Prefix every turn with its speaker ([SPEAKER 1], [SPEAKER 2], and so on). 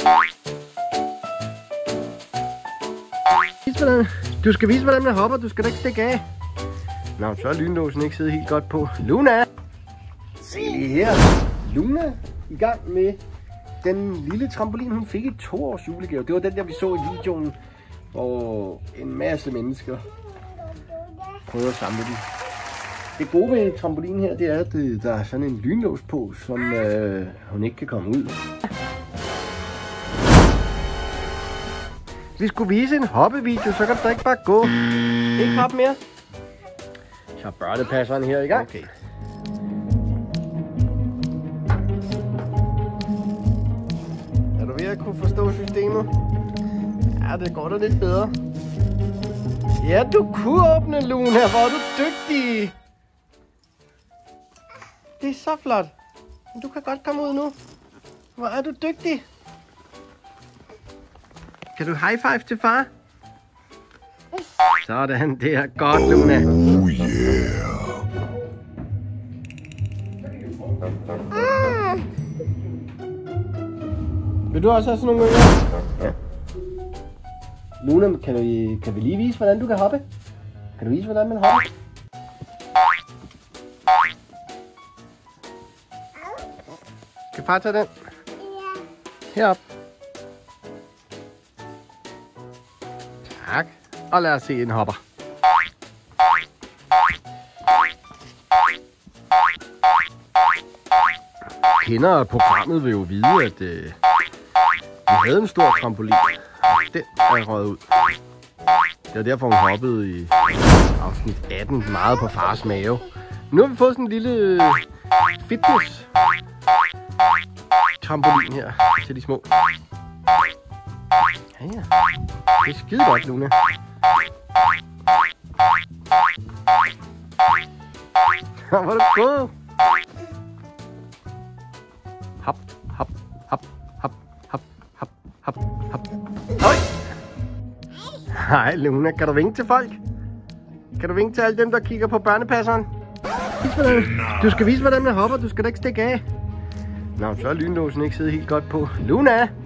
[SPEAKER 1] Du skal vise, hvordan man hopper. Du skal da ikke stikke af. Nå, så er lynlåsen ikke siddet helt godt på. Luna! Se lige her. Luna i gang med den lille trampolin, hun fik i 2 års julegave. Det var den der, vi så i videoen, hvor en masse mennesker prøver at samle den. Det gode ved trampolinen her, det er, at der er sådan en lynlås på, som hun ikke kan komme ud. Vi skulle vise en hoppevideo, så kan du da ikke bare gå. Ikke hoppe mere. Så børnepasseren her i gang. Okay. Er du ved at kunne forstå systemet? Ja, det går da lidt bedre. Ja, du kunne åbne, Luna. Hvor er du dygtig. Det er så flot. Du kan godt komme ud nu. Hvor er du dygtig. Kan du high five til far? Sådan, det er godt, Luna. Oh yeah. Vil du også have sådan nogle ører? Ja. Luna, kan vi lige vise, hvordan du kan hoppe? Kan du vise, hvordan man hopper? Skal far tage den? Ja. Herop. Tak. Og lad os se en hopper. Kender af programmet vil jo vide, at vi havde en stor trampolin. Den er røget ud. Det var derfor, hun hoppede i afsnit 18 meget på fars mave. Nu har vi fået sådan en lille fitness trampolin her til de små. Ja, ja. Det er skide godt, Luna. Hvor er du god? Hop, hop, hop, hop, hop, hop, hop, hop. Høj! Hej, Luna. Kan du vinke til folk? Kan du vinke til alle dem, der kigger på børnepasseren? Du skal vise, hvordan man hopper. Du skal da ikke stikke af. Nå, så er lynlåsen ikke siddet helt godt på. Luna!